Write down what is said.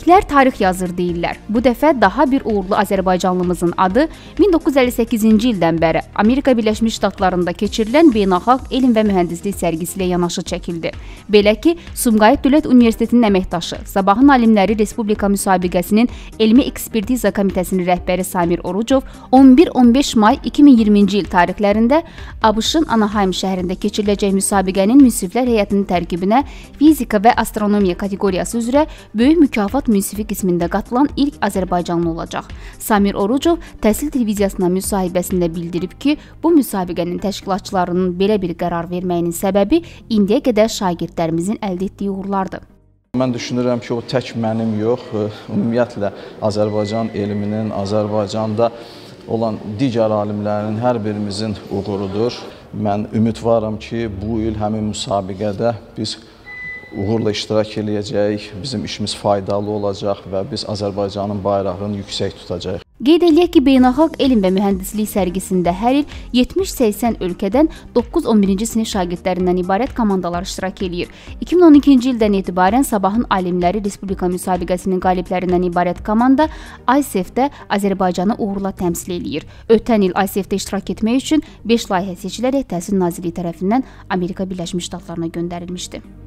Türklər tarix yazır deyirlər. Bu dəfə daha bir uğurlu Azərbaycanlımızın adı 1958-ci ildən bəri Amerika Birləşmiş Ştatlarında keçirilən beynəlxalq elm və mühəndislik sərgisi ilə yanaşı çəkildi. Belə ki, Sumqayıt Dövlət Universitetinin əməkdaşı, Sabahın Alimləri Respublika müsabiqəsinin Elmi Ekspertiza Komitəsinin rəhbəri Samir Orucov 11-15 may 2020-ci il tarixlərində ABŞ-ın Anaheim şəhərində keçiriləcək müsabiqənin münsiflər heyətinin tərkibinə fizika və astronomiya kateqoriyası üzrə böyük mükafat müsifi qismində qatılan ilk Azərbaycanlı olacaq. Samir Orucov Təhsil televiziyasına müsahibəsində bildirib ki, bu müsabiqənin təşkilatçılarının belə bir qərar verməyinin səbəbi indiyə qədər şagirdlərimizin əldə etdiyi uğurlardır. Mən düşünürəm ki, o tək mənim yox, ümumiyyətlə Azərbaycan elminin, Azərbaycanda olan digər alimlərin hər birimizin uğurudur. Mən ümidvaram ki, bu il həmin müsabiqədə biz uğurla iştirak eləyəcəyik, bizim işimiz faydalı olacaq və biz Azərbaycanın bayrağını yüksək tutacağıq. Qeyd eləyək ki, beynəlxalq elm və mühəndislik sərgisində hər il 70-80 ölkədən 9-11-ci sinif şagirdlərindən ibarət komandalar iştirak eləyir. 2012-ci ildən etibarən Sabahın Alimləri Respublika müsabiqəsinin qaliblərindən ibarət komanda ISEF-də Azərbaycanı uğurla təmsil eləyir. Ötən il ISEF-də iştirak etmək üçün 5 layihə seçilərək Təhsil Nazirliyi tərəfindən Amerika Birləşmiş Ştatlarına göndərilmişdi.